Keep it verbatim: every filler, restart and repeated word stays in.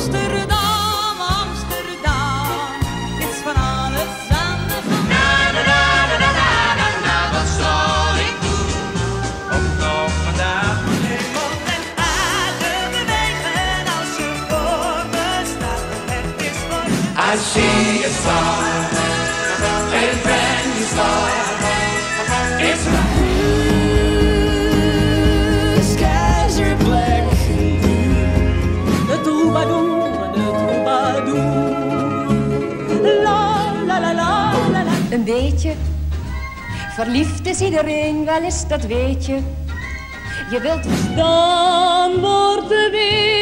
Amsterdam, Amsterdam, is van alles aan de gang. Na, na, na, na, na, na, na, wat zal ik doen? Ook nog vandaag. Hemel en aarde bewegen als je voor me staat. Het is voor I see a star, a brand new star. It's the skies are black. De troubadour, de troubadour. La la la la la la. Een beetje. Verliefd is iedereen wel eens, dat weet je. Je wilt verstaan, wordt de wereld